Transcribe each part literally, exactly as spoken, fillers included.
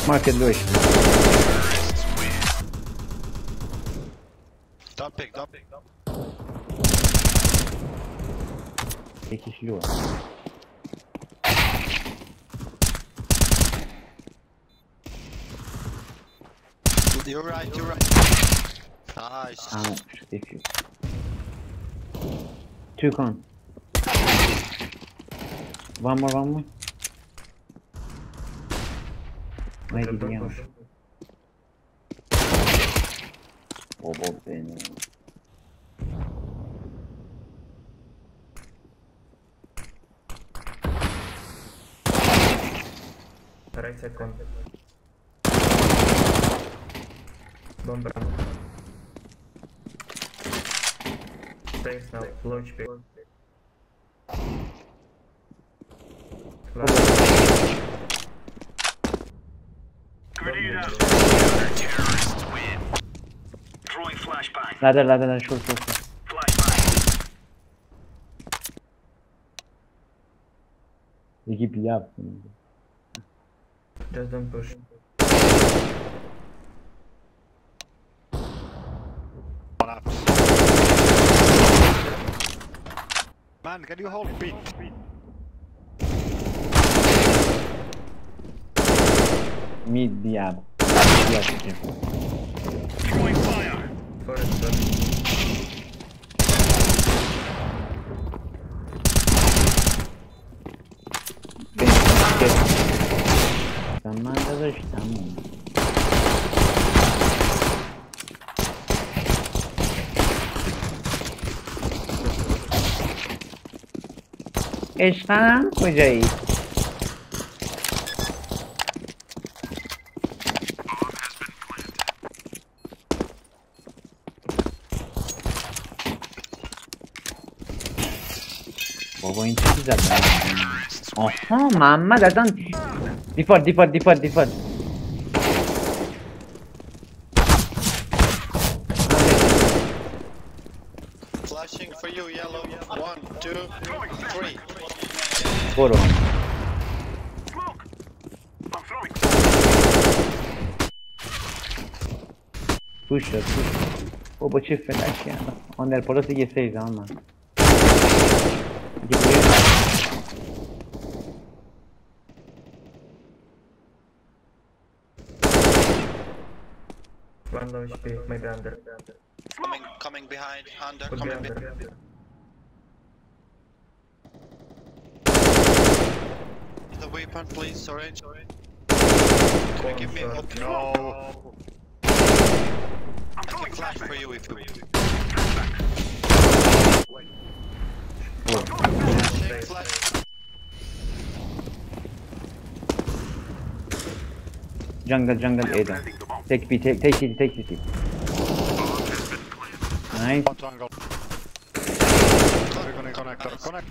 Last market low. Top pick, top pick, top. Jakiś low. You're right, you're right. Nice. Ah, if you. Two con. One more, one more. Maybe the end. Oh, both then. Right side con. Bomb run. Thanks now, low H P. Grenade out. Terrorists win. Throwing flashbang. Ladder, ladder, ladder, short, short, short. Flashbang. You keep it up. Just don't push. One up. Man, can you hold beat? Mid diabo. Throwing fire. Forest done. Zamanda dois tamu. Estão, pois é isso. Vou intimidar. Oh, mamma, da tanto. Default, default, default, default. Flashing for you, yellow. One, two, three. Four. Smoke. I'm throwing. Push, push. بابا چه فلش کردم. آن در پلاس یه سیز هم من. One low H P, maybe under. Coming, coming behind, under, Could be coming behind. under. The weapon, please, orange. Can you One give me a shot. hook? No. I can flash for you if you want. Flashing, flash. Jungle, jungle, Ada. Take B, take, take it, take it. Nice. Jungle. We're gonna connect, connect.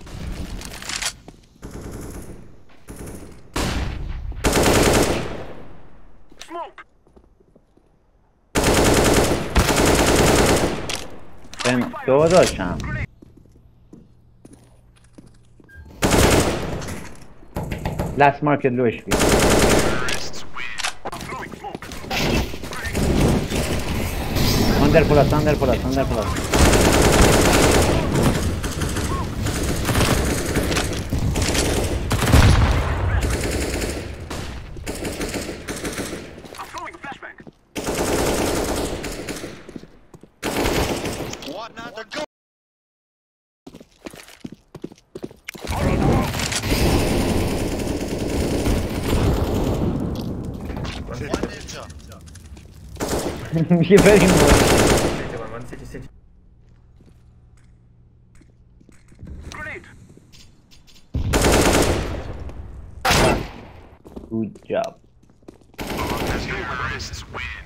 Smoke. Ben doğru dاشتم. Last market low H P. Terrorists win. I'm throwing smoke. Under plus, under plus, under plus. I'm throwing flashbang. One other go. One ninja. You very much. City one, one city, city. Grenade. Good job. Terrorists win.